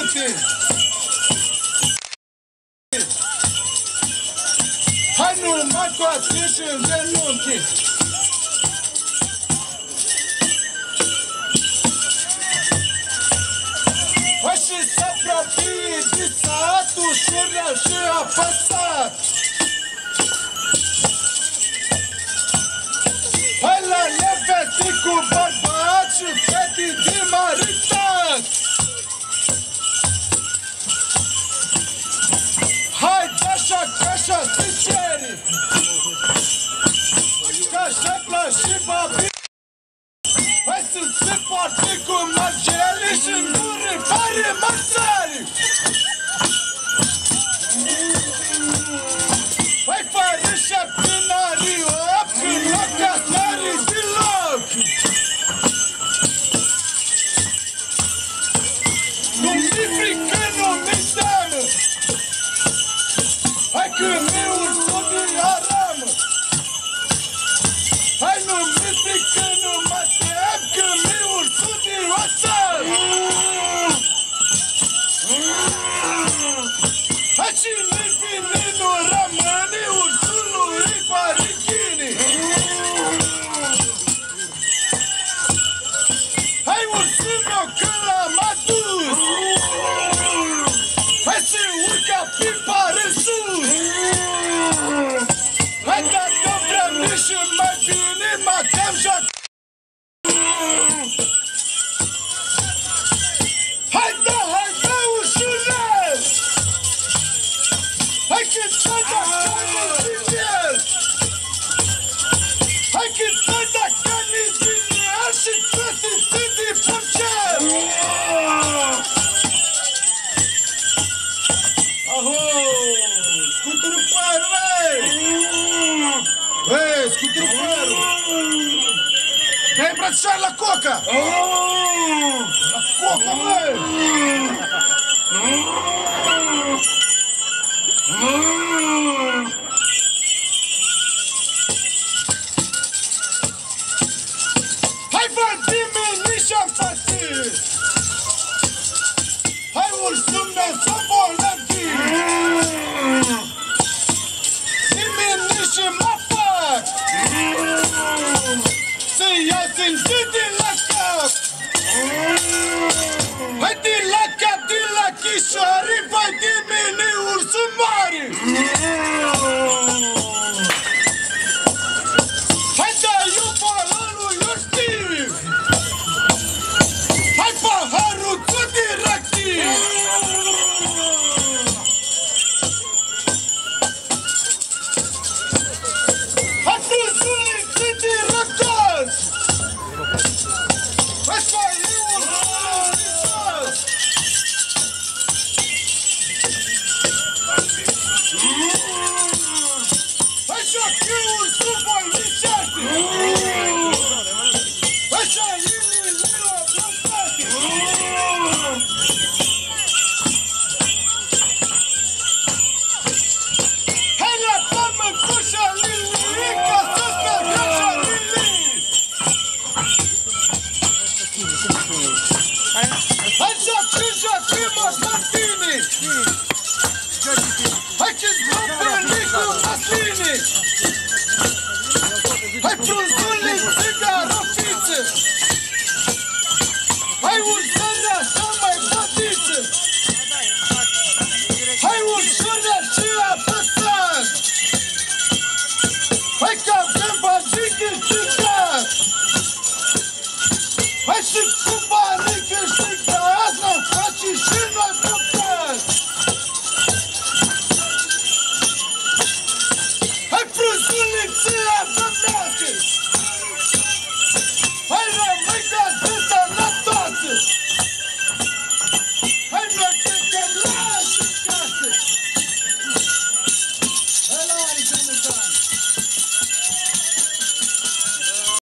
genunchi! Hai numai cu atinși în genunchi! Hai și să apropie de sat, ușurea și apăsat! Hai la nevesti cu bărbat și fete de maritat! Hai așa, așa, sinceri! Ca șepla și babi! Hai să se poarte cu margele și nuri fără măsări! Hai fără șeptinarii op, când noaptea sări deloc! Nu mi frică, nu mi teamă! Hai că mi urcă din aramă! Hai nu mi frică, nu mă tem, că mi urcă din oțel! Hai și nu-i vine, nu rămâne, ursul nu-i parichini! Hai ursul meu că l-am adus! Hai să urcă pipa în sus! Hai dacă vrem și mai bine, mă tem joc! Hai da, urșulel! Hai când să dacă din el! Hai când să dacă din el și toate țin din porcel! Aho! Scuturul păr, băi! Scuturul păr! Te-ai îmbrățișat la coca! La coca, băi! Hai vă diminișa-n păsit! Hai ursul meu să bolăvi! Diminișa mă fac! Să iau țintit la cap! Hai din la cap, din la chișoare, vai dimini ursul mare! Hai da, eu paharul, eu știu! Hai paharul, tu directiv! Hai frunzului, tu directați! Hai să iei ursul directați! Hai să iei ursul polițește! Hai să iei minunea plantate! Hai la palmă cu șalili, ca să scădea șalili! Hai să joacă măslatini! Hai că-ți dă pe cu măslini! Hai frunz